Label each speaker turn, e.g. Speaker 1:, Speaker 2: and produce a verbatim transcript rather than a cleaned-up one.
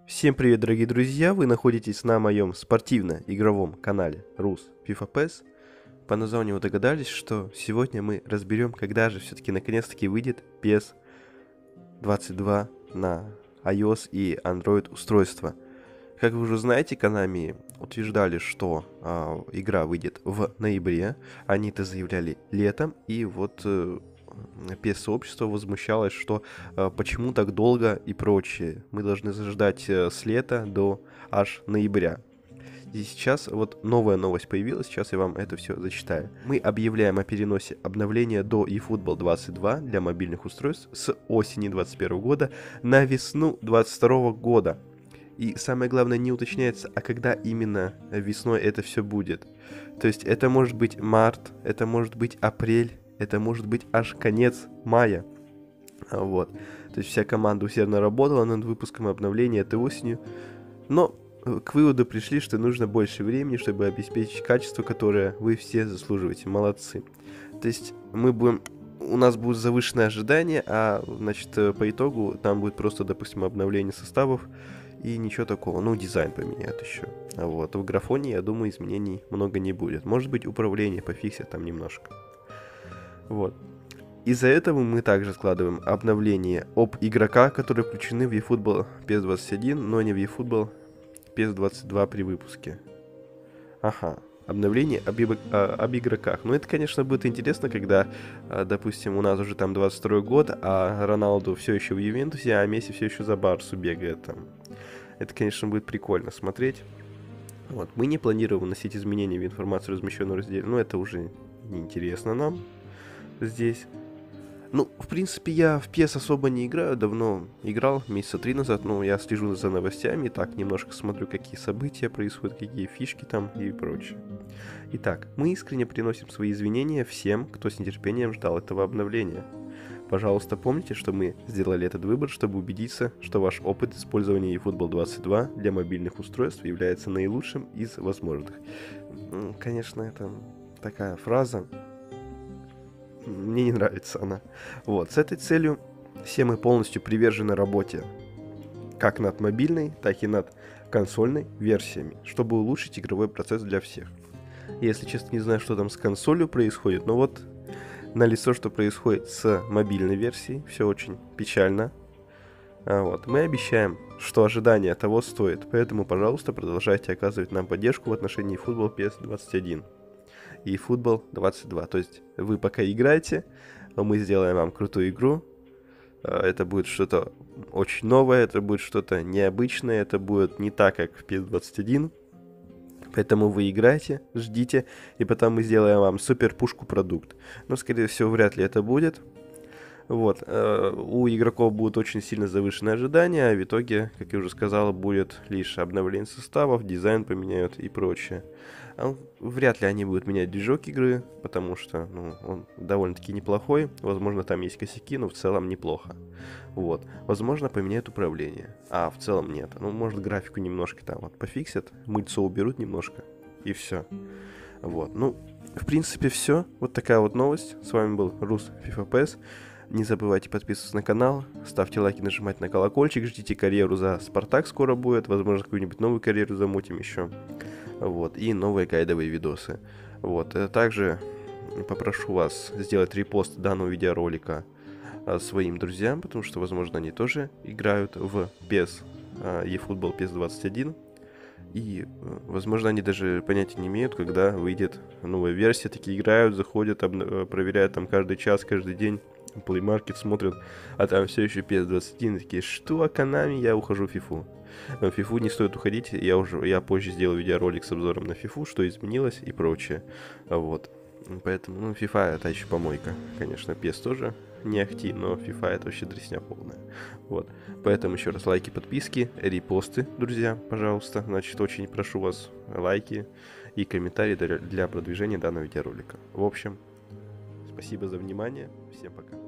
Speaker 1: Всем привет, дорогие друзья! Вы находитесь на моем спортивно-игровом канале Рус FIFA пэс. По названию вы догадались, что сегодня мы разберем, когда же все-таки наконец-таки выйдет пэс двадцать два на iOS и Android устройства. Как вы уже знаете, Konami утверждали, что э, игра выйдет в ноябре. Они это заявляли летом, и вот э, пэс-сообщество возмущалось, что э, почему так долго и прочее. Мы должны ждать э, с лета до аж ноября. И сейчас вот новая новость появилась, сейчас я вам это все зачитаю. Мы объявляем о переносе обновления до eFootball двадцать два для мобильных устройств с осени двадцать первого года на весну двадцать второго года. И самое главное, не уточняется, а когда именно весной это все будет. То есть это может быть март, это может быть апрель, это может быть аж конец мая. Вот. То есть вся команда усердно работала над выпуском обновления этой осенью. Но к выводу пришли, что нужно больше времени, чтобы обеспечить качество, которое вы все заслуживаете. Молодцы. То есть мы будем... У нас будут завышенные ожидания, а, значит, по итогу там будет просто, допустим, обновление составов и ничего такого. Ну, дизайн поменяют еще. А вот в графоне, я думаю, изменений много не будет. Может быть, управление пофиксят там немножко. Вот. Из-за этого мы также складываем обновление об игрока, которые включены в eFootball пэс двадцать один, но не в eFootball пэс двадцать два при выпуске. Ага. Обновление об, иб... об игроках. Ну, это, конечно, будет интересно, когда, допустим, у нас уже там двадцать второй год, а Роналду все еще в Ювентусе, а Месси все еще за Барсу бегает там. Это, конечно, будет прикольно смотреть. Вот. Мы не планируем вносить изменения в информацию, размещенную в разделе, но это уже неинтересно нам здесь. Ну, в принципе, я в пэс особо не играю, давно играл, месяца три назад, но я слежу за новостями, так, немножко смотрю, какие события происходят, какие фишки там и прочее. Итак, мы искренне приносим свои извинения всем, кто с нетерпением ждал этого обновления. Пожалуйста, помните, что мы сделали этот выбор, чтобы убедиться, что ваш опыт использования eFootball двадцать два для мобильных устройств является наилучшим из возможных. Конечно, это такая фраза. Мне не нравится она. Вот, с этой целью все мы полностью привержены работе как над мобильной, так и над консольной версиями, чтобы улучшить игровой процесс для всех. Я, если честно, не знаю, что там с консолью происходит, но вот налицо, что происходит с мобильной версией, все очень печально. А вот, мы обещаем, что ожидание того стоит, поэтому, пожалуйста, продолжайте оказывать нам поддержку в отношении eFootball пэс двадцать один. И eFootball двадцать два. То есть вы пока играете, но мы сделаем вам крутую игру. Это будет что-то очень новое, это будет что-то необычное, это будет не так, как в пэс двадцать один. Поэтому вы играете, ждите, и потом мы сделаем вам супер пушку продукт. Но, скорее всего, вряд ли это будет. Вот, э, у игроков будут очень сильно завышенные ожидания, а в итоге, как я уже сказал, будет лишь обновление составов, дизайн поменяют и прочее. А вряд ли они будут менять движок игры, потому что, ну, он довольно-таки неплохой, возможно, там есть косяки, но в целом неплохо. Вот, возможно, поменяют управление, а в целом нет. Ну, может, графику немножко там вот пофиксят, мыльцо уберут немножко, и все. Вот, ну, в принципе, все. Вот такая вот новость. С вами был Рус FIFA пэс. Не забывайте подписываться на канал, ставьте лайки, нажимайте на колокольчик, ждите карьеру за Спартак скоро будет, возможно, какую-нибудь новую карьеру замутим еще. Вот, и новые гайдовые видосы. Вот, также попрошу вас сделать репост данного видеоролика своим друзьям, потому что, возможно, они тоже играют в пэс, eFootball пэс двадцать один. И, возможно, они даже понятия не имеют, когда выйдет новая версия, такие играют, заходят, проверяют там каждый час, каждый день. Play Market смотрят, а там все еще пэс двадцать один, и такие, что, Konami, я ухожу в FIFA. Но в FIFA не стоит уходить, я уже, я позже сделаю видеоролик с обзором на FIFA, что изменилось и прочее. Вот, поэтому, ну, FIFA это еще помойка, конечно, пэс тоже не ахти, но FIFA это вообще дресня полная. Вот, поэтому еще раз лайки, подписки, репосты, друзья, пожалуйста, значит, очень прошу вас лайки и комментарии для продвижения данного видеоролика. В общем, спасибо за внимание. Всем пока.